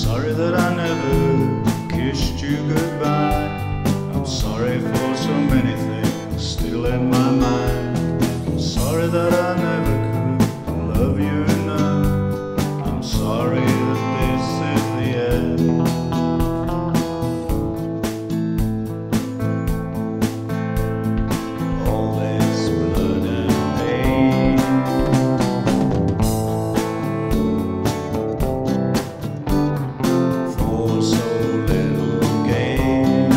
sorry that I never kissed you goodbye. I'm sorry for so many things still in my mind. I'm sorry that I never could love you enough. I'm sorry that this is the end. All this blood and pain, for so little gain.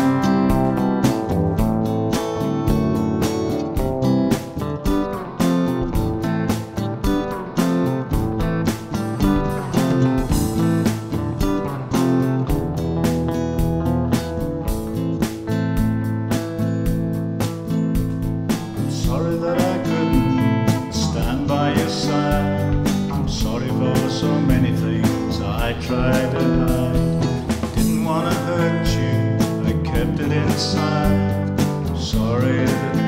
Sorry that I couldn't stand by your side. I'm sorry for so many things I tried to hide. Didn't want to hurt you, I kept it inside. Sorry that